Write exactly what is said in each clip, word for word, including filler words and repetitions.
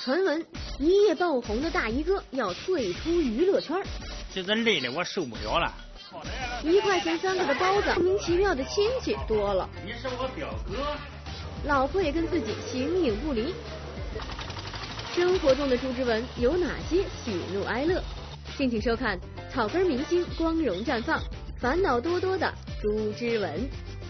传闻一夜爆红的大衣哥要退出娱乐圈， 这人累的我受不了了。 一块钱三个的包子，莫名其妙的亲戚多了。 你是我表哥， 老婆也跟自己形影不离。生活中的朱之文有哪些喜怒哀乐？敬请收看草根明星光荣绽放，烦恼多多的朱之文。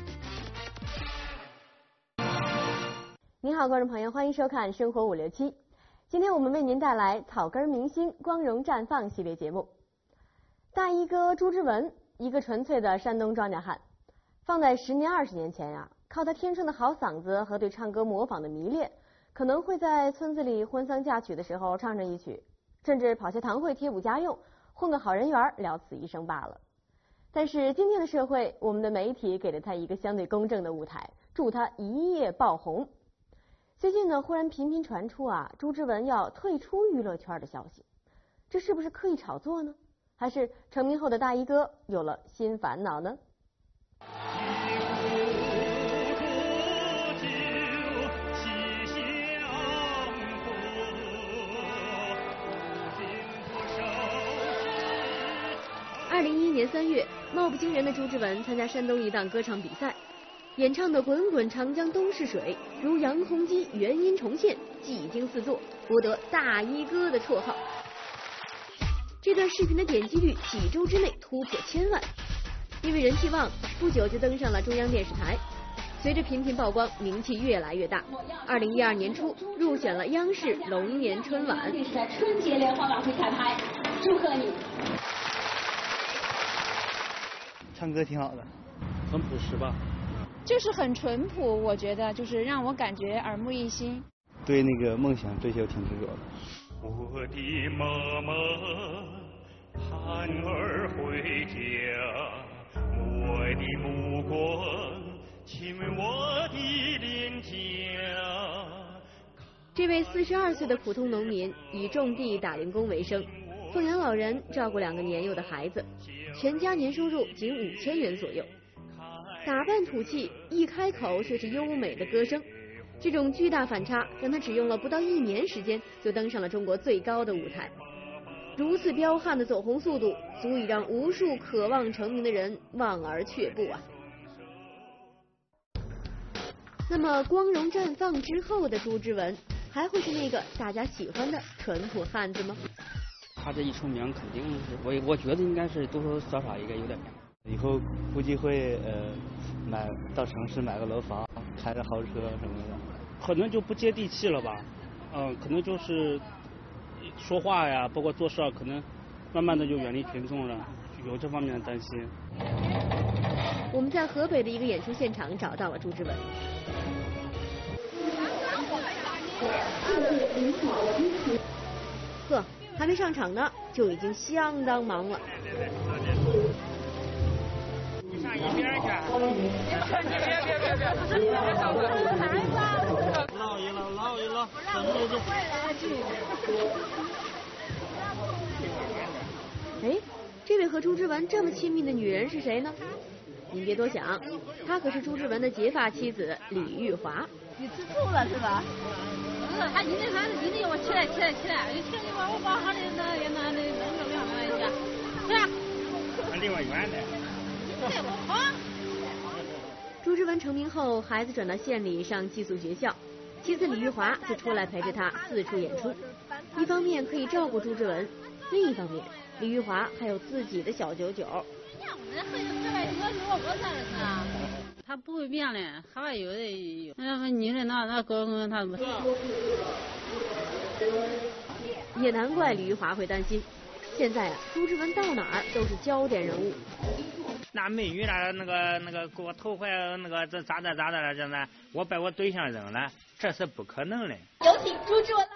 您好，观众朋友，欢迎收看《生活五六七》。今天我们为您带来草根明星光荣绽放系列节目。大衣哥朱之文，一个纯粹的山东庄稼汉，放在十年、二十年前呀、啊，靠他天生的好嗓子和对唱歌模仿的迷恋，可能会在村子里婚丧嫁娶的时候唱上一曲，甚至跑些堂会贴补家用，混个好人缘，了此一生罢了。但是今天的社会，我们的媒体给了他一个相对公正的舞台，助他一夜爆红。最近呢，忽然频频传出啊，朱之文要退出娱乐圈的消息，这是不是刻意炒作呢？还是成名后的大衣哥有了新烦恼呢？二零一一年三月，貌不惊人的朱之文参加山东一档歌唱比赛。演唱的《滚滚长江东逝水》如杨洪基原音重现，技惊四座，博得大衣哥的绰号。这段视频的点击率几周之内突破千万，因为人气旺，不久就登上了中央电视台。随着频频曝光，名气越来越大。二零一二年初入选了央视龙年春晚。 在春节联欢晚会彩排，祝贺你！ 唱歌挺好的， 很朴实吧？ 就是很淳朴，我觉得就是让我感觉耳目一新。 对那个梦想追求挺执着的。 我的妈妈盼儿回家，母爱的目光亲吻我的脸颊。 这位四十二岁的普通农民以种地打零工为生，奉养老人，照顾两个年幼的孩子，全家年收入仅五千元左右。打扮土气，一开口却是优美的歌声，这种巨大反差让他只用了不到一年时间就登上了中国最高的舞台。如此彪悍的走红速度，足以让无数渴望成名的人望而却步啊！那么光荣绽放之后的朱之文，还会是那个大家喜欢的淳朴汉子吗？ 他这一出名，肯定是我我觉得应该是多多少少应该有点名。 以后估计会呃买到城市买个楼房，开着豪车什么的， 可能就不接地气了吧，嗯、呃，可能就是说话呀，包括做事，可能慢慢的就远离群众了，有这方面的担心。 我们在河北的一个演出现场找到了朱之文。呵，还没上场呢，就已经相当忙了。 上一边去！你别别别别！别上来！捞一捞，捞一捞，怎么就？ 哎，这位和朱之文这么亲密的女人是谁呢？您别多想，她可是朱之文的结发妻子李玉华。 你吃醋了是吧？ 嗯，他一定他一定我起来起来起来，就听你说我把他的那那那那那两个人家，是啊。 离我远点。 朱之文成名后，孩子转到县里上寄宿学校，妻子李玉华就出来陪着他四处演出。一方面可以照顾朱之文，另一方面李玉华还有自己的小九九。 他不会变嘞，海外有的有，那女的那那哥哥他不。 也难怪李玉华会担心，现在啊，朱之文到哪儿都是焦点人物。 那美女那那个那个给我头发那个这咋的咋的了，这呢？我把我对象扔了，这是不可能的。 有请朱之文。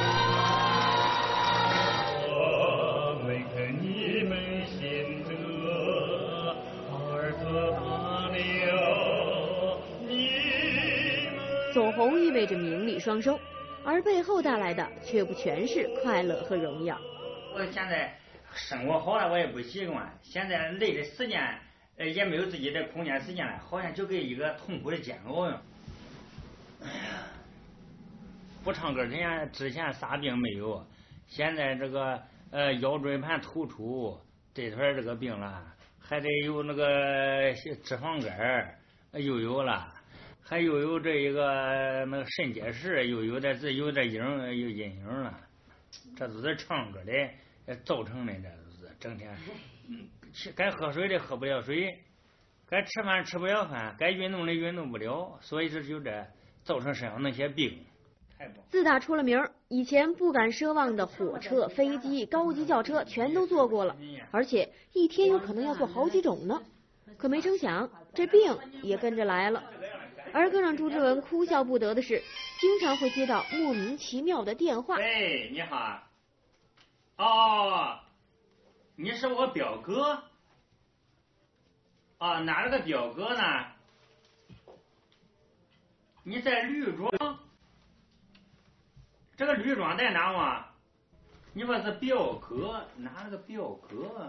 我没跟你们贤德，儿子大了，你们。 走红意味着名利双收，而背后带来的却不全是快乐和荣耀。 我现在生活好了，我也不习惯。现在累的时间，呃，也没有自己的空间时间了，好像就跟一个痛苦的煎熬一样。哎呀， 不唱歌之前之前啥病没有，现在这个呃腰椎盘突出这团这个病了，还得有那个脂肪肝又有了，还又有这一个那个肾结石又有点这有点影有阴影了，这都是唱歌的造成的，这都是整天该喝水的喝不了水，该吃饭吃不了饭，该运动的运动不了，所以这就这造成身上那些病。 自打出了名儿，以前不敢奢望的火车、飞机、高级轿车全都坐过了，而且一天有可能要坐好几种呢。可没成想，这病也跟着来了。而更让朱之文哭笑不得的是，经常会接到莫名其妙的电话。 喂，你好。哦，你是我表哥。啊，哪了个表哥呢？你在绿庄。这个绿庄在哪嘛？你说是表哥，哪了个表哥？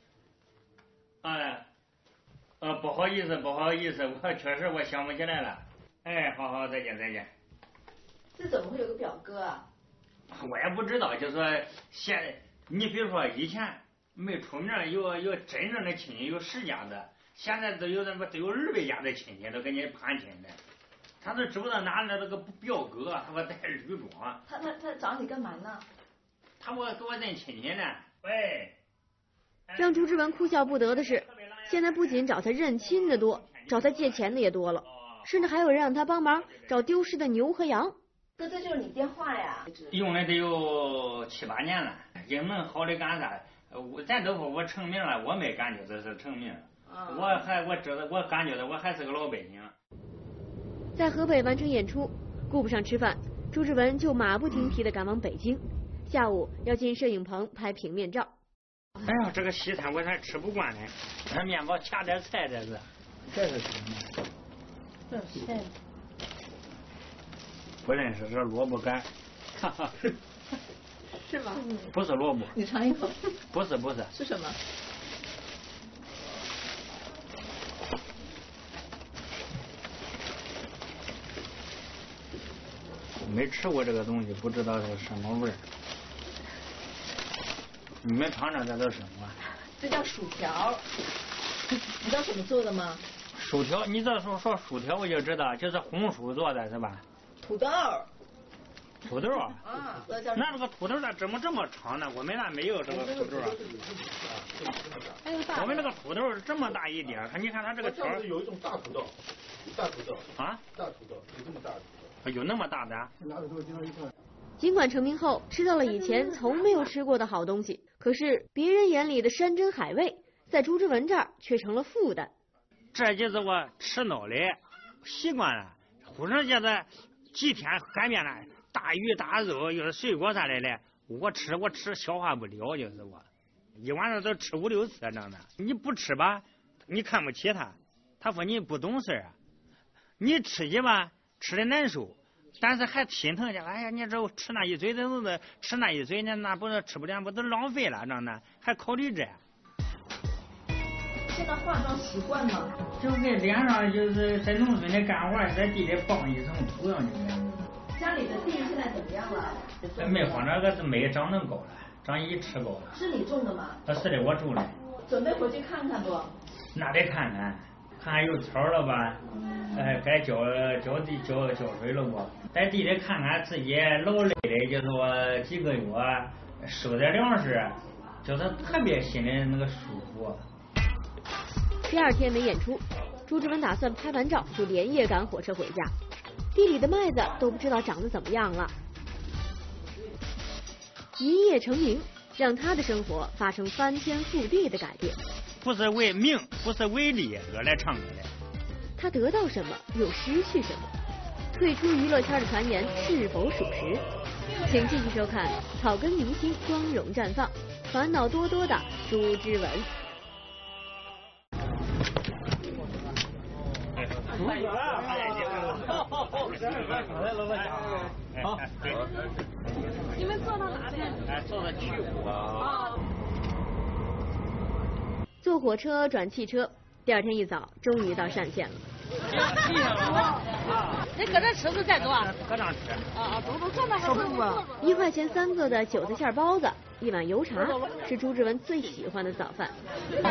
哎，呃，不好意思，不好意思，我确实我想不起来了。哎，好好，再见再见。 这怎么会有个表哥啊？ 我也不知道，就说现你比如说以前没出名，有有真正的亲戚有十家子，现在都有那么都有二百家的亲戚都给你攀亲的。他都知不道哪来那个表哥，他说在绿庄。 他他他找你干嘛呢？ 他我给我认亲戚呢。喂。 让朱之文哭笑不得的是，现在不仅找他认亲的多，找他借钱的也多了，甚至还有人让他帮忙找丢失的牛和羊。 哥，这就是你电话呀？ 用了得有七八年了，英文好的干啥？我咱都说我成名了，我没感觉这是成名，嗯、我还我知道我感觉到我还是个老百姓。 在河北完成演出，顾不上吃饭，朱之文就马不停蹄地赶往北京。下午要进摄影棚拍平面照。 哎呀，这个西餐我还吃不惯呢，这面包夹点菜，这是，这是什么？ 这是菜。 不认识，这萝卜干。哈哈。 是吗？ 不是萝卜。 你尝一口。 不是不是。 是什么？ 没吃过这个东西，不知道是什么味儿。你们尝尝这都是什么？ 这叫薯条。你知道怎么做的吗？ 薯条，你这说说薯条我就知道，就是红薯做的是吧？ 土豆。 土豆。 啊， 那这个土豆咋这么这么长呢？我们那没有这个土豆啊。我们这个土豆是这么大一点，你看它这个条。 有一种大土豆，大土豆。 啊？ 大土豆，有这么大的。 有那么大的？ 尽管成名后吃到了以前从没有吃过的好东西，可是别人眼里的山珍海味，在朱之文这儿却成了负担。 这就是我吃孬的习惯了，忽然间的几天海面了，大鱼大肉又是水果啥来的，我吃我吃消化不了，就是我一晚上都吃五六次这样的。你不吃吧，你看不起他，他说你不懂事啊；你吃去吧。吃的难受，但是还心疼下。哎呀，你这吃那一嘴的东西，吃那一嘴，那那不是吃不了，不都浪费了？这样的还考虑这。 现在化妆习惯吗？ 就给脸上就是在农村的干活，在地里放一层土上去。 家里的地现在怎么样了？ 没放那个是没长能高了，长一尺高了。 是你种的吗？ 啊，是的，我种的。 准备回去看看不？ 那得看看。看有草了吧？呃，该浇浇地浇浇水了不？在地里看看自己劳累的，就是说几个月收点粮食，就是特别心里那个舒服。 第二天没演出，朱之文打算拍完照就连夜赶火车回家。地里的麦子都不知道长得怎么样了。一夜成名，让他的生活发生翻天覆地的改变。 不是为名，不是为利而来唱歌的。 他得到什么，又失去什么？退出娱乐圈的传言是否属实？请继续收看《草根明星光荣绽放》，烦恼多多的朱之文。 好，你们坐到哪边？ 哎，坐到去啊。 坐火车转汽车，第二天一早终于到单县了。 你搁这吃是再多？ 搁这吃。 啊，都都这么少吧？ 一块钱三个的韭菜馅包子，一碗油茶，是朱之文最喜欢的早饭。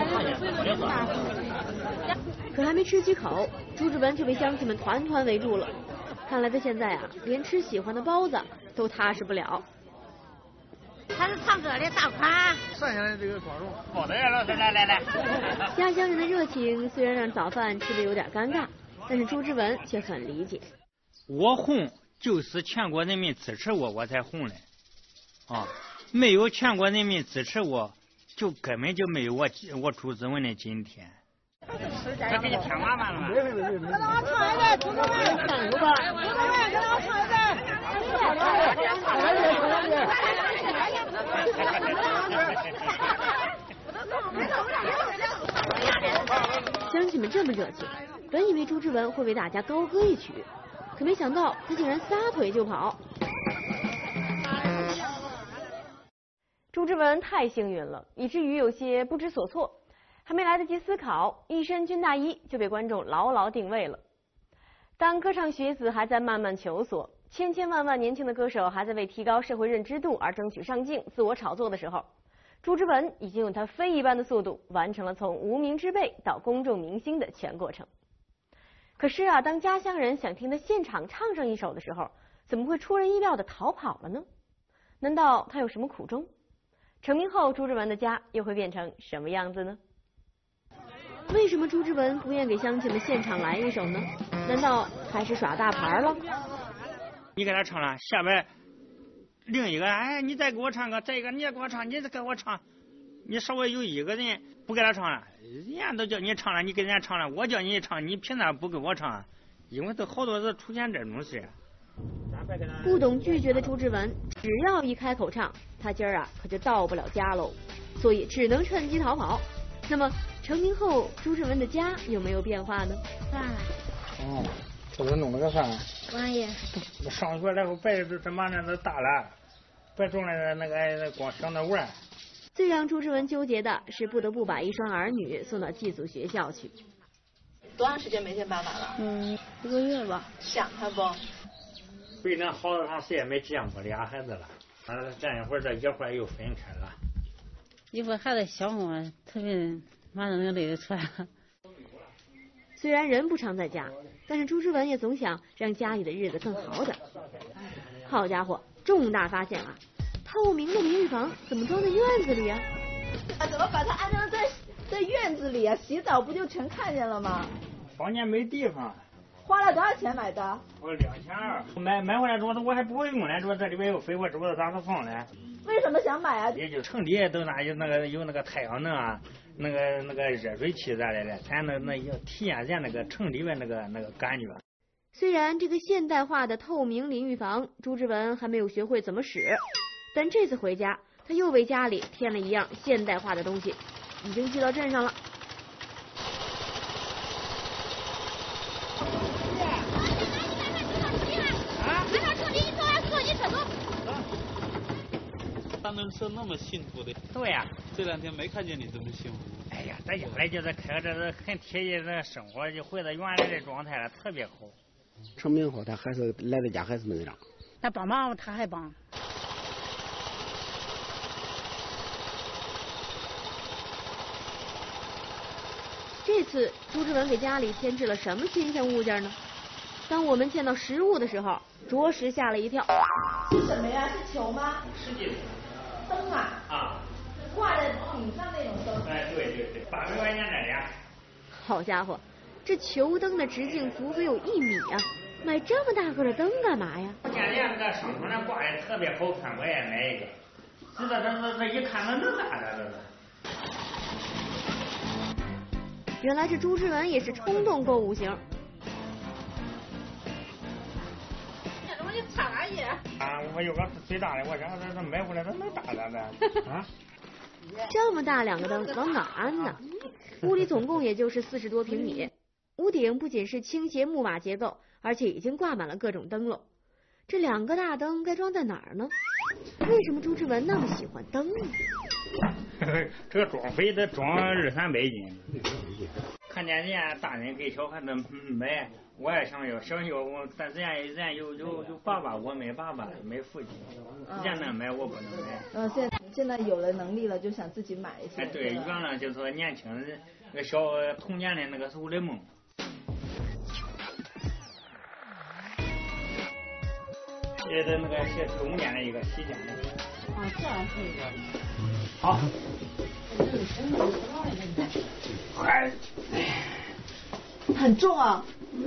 可还没吃几口，朱之文就被乡亲们团团围住了。看来他现在啊，连吃喜欢的包子都踏实不了。 他是唱歌的大款。 剩下的这个光荣。 好的呀，老师，来来来。 家乡人的热情虽然让早饭吃得有点尴尬，但是朱之文却很理解。 我红就是全国人民支持我，我才红的。啊，没有全国人民支持我，就根本就没有我我朱之文的今天。我给你添麻烦了吗？ 没没没没。 跟我唱一遍，朱之文， 加油吧！ 朱之文，跟我唱一遍。 乡亲们这么热情，本以为朱之文会为大家高歌一曲，可没想到他竟然撒腿就跑。朱之文太幸运了，以至于有些不知所措，还没来得及思考，一身军大衣就被观众牢牢定位了。当歌唱学子还在慢慢求索，千千万万年轻的歌手还在为提高社会认知度而争取上镜、自我炒作的时候，朱之文已经用他飞一般的速度完成了从无名之辈到公众明星的全过程。可是啊，当家乡人想听他现场唱上一首的时候，怎么会出人意料的逃跑了呢？难道他有什么苦衷？成名后，朱之文的家又会变成什么样子呢？为什么朱之文不愿给乡亲们现场来一首呢？难道还是耍大牌了？ 你给他唱了，下边另一个，哎，你再给我唱个，再一个你也给我唱，你再给我唱，你稍微有一个人不给他唱了，人家都叫你唱了，你给人家唱了，我叫你唱，你凭啥不给我唱？因为都好多次出现这种事。 不懂拒绝的朱之文，只要一开口唱，他今儿啊可就到不了家喽，所以只能趁机逃跑。那么成名后，朱之文的家有没有变化呢？ 饭了。 哦，这不是弄了个饭？ 王爷。 上学然后白这这马上都大了，别种了那个光想着玩。 最让朱之文纠结的是，不得不把一双儿女送到寄宿学校去。 多长时间没见爸爸了？ 嗯，一个月吧。 想他不？ 为了好长时间没见过俩孩子了，啊，这一会儿这一会儿又分开了。 一会儿孩子小嘛，特别马上就累得出来了。 虽然人不常在家，但是朱之文也总想让家里的日子更好点。好家伙，重大发现啊！透明的淋浴房怎么装在院子里啊？ 啊，怎么把它安装在在院子里啊？洗澡不就全看见了吗？ 房间没地方。 花了多少钱买的？ 我两千二。买买回来之后我还不会用呢，说这里边有飞，我知道咋个放呢？ 为什么想买啊？ 也就城里都那有那个有那个太阳能啊，那个那个热水器啥来的，咱那那要体验咱那个城里边那个那个感觉。 虽然这个现代化的透明淋浴房，朱之文还没有学会怎么使，但这次回家，他又为家里添了一样现代化的东西，已经寄到镇上了。 他们是那么幸福的。 对呀、啊， 这两天没看见你这么幸福。 哎呀，在家里就是开着这很贴心的生活，就回到原来的状态了，特别好。 成名后，他还是来到家还是那样。 他帮忙，他还帮。 这次朱之文给家里添置了什么新鲜物件呢？当我们见到实物的时候，着实吓了一跳。 是什么呀？是球吗？ 实际灯啊。 啊。 挂在顶上那种灯。 哎，对对对，八百块钱这俩。 好家伙，这球灯的直径足足有一米啊！买这么大个的灯干嘛呀？ 我见人家那个商场上挂的特别好看，我也买一个。知道这这这一看那能大的这是。 原来这朱之文也是冲动购物型。 这东西差哪去？ 啊，我有个最大的，我想这这买回来这能大点的啊。 这么大两个灯往哪安呢？屋里总共也就是四十多平米，屋顶不仅是倾斜木马结构，而且已经挂满了各种灯笼。这两个大灯该装在哪儿呢？为什么朱之文那么喜欢灯呢？ 这个装肥得装二三百斤。 看见人家大人给小孩子买，我也想要，想要，但是人家人家有有有爸爸，我没爸爸，没父亲，人家能买我不能买。 嗯，现在现在有了能力了，就想自己买一些。 哎，对，原来就是说年轻人那个小童年的那个时候的梦。这是那个是中间的一个西间的。 啊，这样是一个。 好。哎， 很重啊。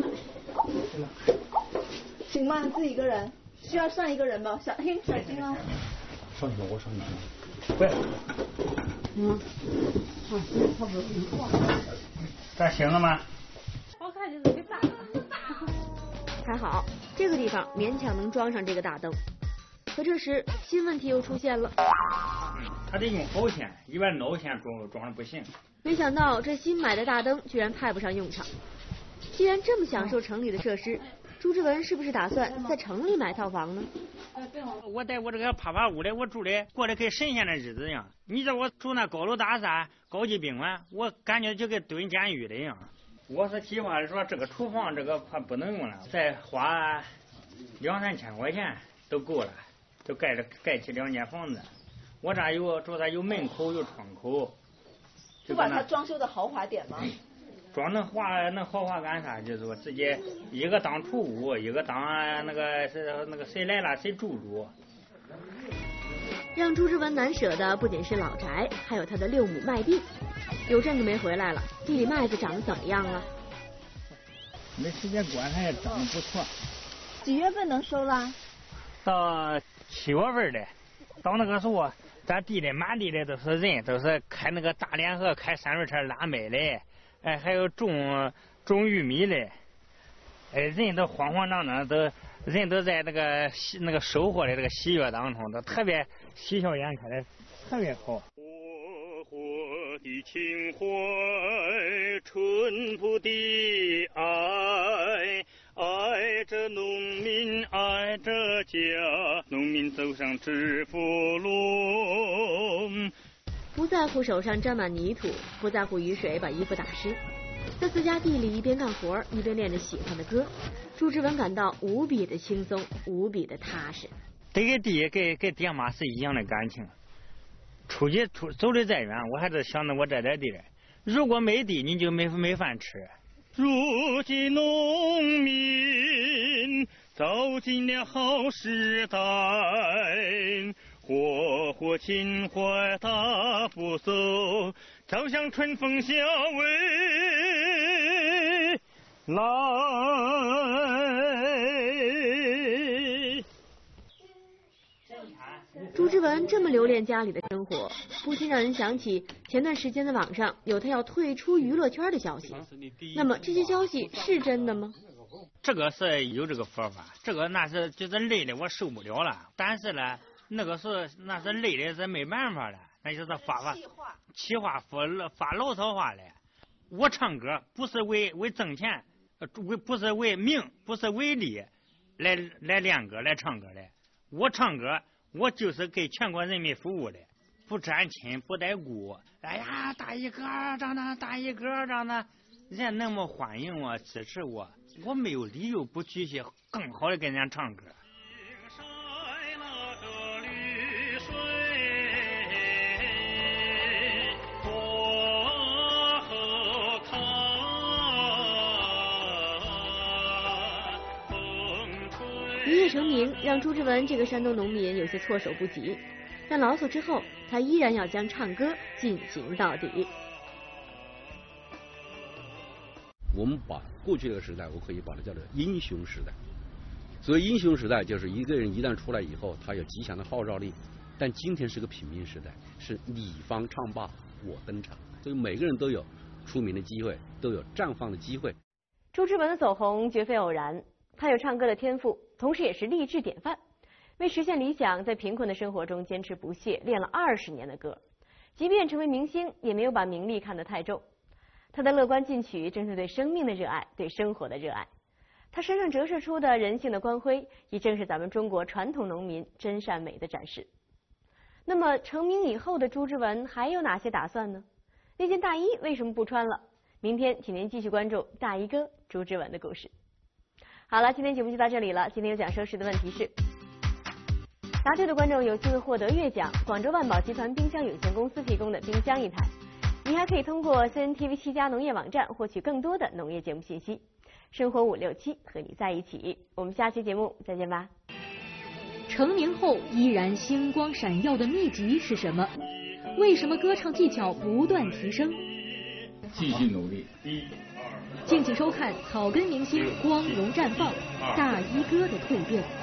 行吗？自己一个人需要上一个人吧？小心，小心啊。 上一个，我上一个。 对。 嗯。啊，差不多。 这行了吗？ 我看就是个大的。 还好，这个地方勉强能装上这个大灯。可这时新问题又出现了。 嗯，他得用好线，一般老线装装上不行。 没想到这新买的大灯居然派不上用场。既然这么享受城里的设施，朱之文是不是打算在城里买套房呢？ 我在我这个趴趴屋里，我住的过得跟神仙的日子一样。你这我住那高楼大厦、高级宾馆，我感觉就跟蹲监狱的一样。我是计划说这个厨房这个怕不能用了，再花两三千块钱都够了，就盖了盖起两间房子。我这有住这有门口有窗口， 就把它装修的豪华点吗？ 装能华能豪华干啥？就是说直接一个当储物，一个当那个是那个谁来了谁住住。 让朱之文难舍的不仅是老宅，还有他的六亩麦地。有阵子没回来了，地里麦子长得怎么样了？ 没时间观察，也长得不错。 几月份能收啦？ 到七月份的，到那个时候，咱地里满地的都是人，都是开那个大联合开三轮车拉麦的，哎，还有种种玉米的，哎，人都慌慌张张，都人都在那个喜那个收获的这个喜悦当中，都特别喜笑颜开的，特别好。 的情怀，淳朴的爱，爱着农民，爱着家，农民走上致富路。 不在乎手上沾满泥土，不在乎雨水把衣服打湿，在自家地里一边干活一边练着喜欢的歌，朱之文感到无比的轻松，无比的踏实。 这个地跟跟爹妈是一样的感情。出去出走的再远，我还是想着我这点地。如果没地，你就没没饭吃。 如今农民走进了好时代，活活情怀大步走，朝向春风小未来。 朱之文这么留恋家里的生活，不禁让人想起前段时间的网上有他要退出娱乐圈的消息。那么这些消息是真的吗？ 这个是有这个说法，这个那是就是累的我受不了了。但是呢，那个时候那是累的是没办法了，那就是发发气话发发牢骚话了。我唱歌不是为为挣钱，为不是为名，不是为利来来练歌来唱歌的。我唱歌。我就是给全国人民服务的，不沾亲不带故。哎呀，大衣哥长得大衣哥长得，人那么欢迎我支持我，我没有理由不继续更好的跟人家唱歌。 一夜成名让朱之文这个山东农民有些措手不及，但牢骚之后，他依然要将唱歌进行到底。 我们把过去这个时代，我可以把它叫做英雄时代。所以英雄时代就是一个人一旦出来以后，他有极强的号召力。但今天是个平民时代，是你方唱罢我登场，所以每个人都有出名的机会，都有绽放的机会。 朱之文的走红绝非偶然，他有唱歌的天赋，同时也是励志典范。为实现理想，在贫困的生活中坚持不懈，练了二十年的歌。即便成为明星，也没有把名利看得太重。他的乐观进取，正是对生命的热爱，对生活的热爱。他身上折射出的人性的光辉，也正是咱们中国传统农民真善美的展示。那么成名以后的朱之文还有哪些打算呢？那件大衣为什么不穿了？ 明天请您继续关注大衣哥朱之文的故事。好了，今天节目就到这里了。今天有奖收视的问题是，答对的观众有机会获得悦奖广州万宝集团冰箱有限公司提供的冰箱一台。你还可以通过 C N T V 七家农业网站获取更多的农业节目信息。生活五六七和你在一起，我们下期节目再见吧。 成名后依然星光闪耀的秘籍是什么？为什么歌唱技巧不断提升？ 继续努力。一、 敬请收看草根明星光荣绽放，大衣哥的蜕变。